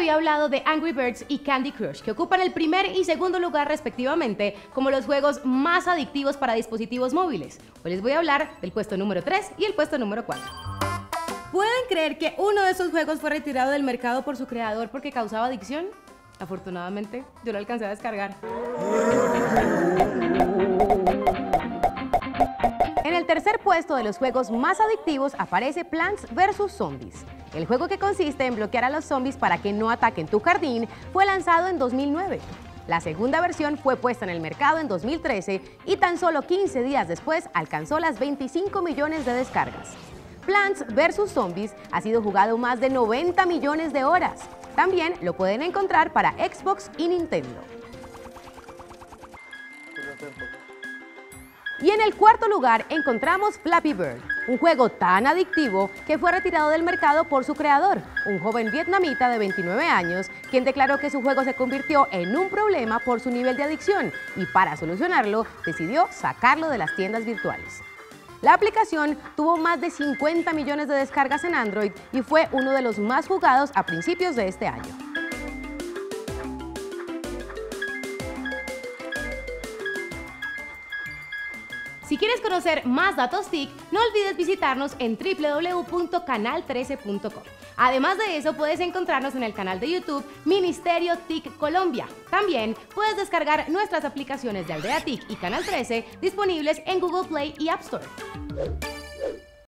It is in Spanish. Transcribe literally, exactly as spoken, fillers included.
había hablado de Angry Birds y Candy Crush, que ocupan el primer y segundo lugar respectivamente como los juegos más adictivos para dispositivos móviles. Hoy les voy a hablar del puesto número tres y el puesto número cuatro. ¿Pueden creer que uno de esos juegos fue retirado del mercado por su creador porque causaba adicción? Afortunadamente, yo lo alcancé a descargar. En el tercer puesto de los juegos más adictivos aparece Plants versus. Zombies. El juego, que consiste en bloquear a los zombies para que no ataquen tu jardín, fue lanzado en dos mil nueve. La segunda versión fue puesta en el mercado en dos mil trece y tan solo quince días después alcanzó las veinticinco millones de descargas. Plants versus. Zombies ha sido jugado más de noventa millones de horas. También lo pueden encontrar para Xbox y Nintendo. Y en el cuarto lugar encontramos Flappy Bird, un juego tan adictivo que fue retirado del mercado por su creador, un joven vietnamita de veintinueve años, quien declaró que su juego se convirtió en un problema por su nivel de adicción y para solucionarlo decidió sacarlo de las tiendas virtuales. La aplicación tuvo más de cincuenta millones de descargas en Android y fue uno de los más jugados a principios de este año. Si quieres conocer más datos T I C, no olvides visitarnos en w w w punto canal trece punto com. Además de eso, puedes encontrarnos en el canal de YouTube Ministerio T I C Colombia. También puedes descargar nuestras aplicaciones de Aldea T I C y Canal trece disponibles en Google Play y App Store.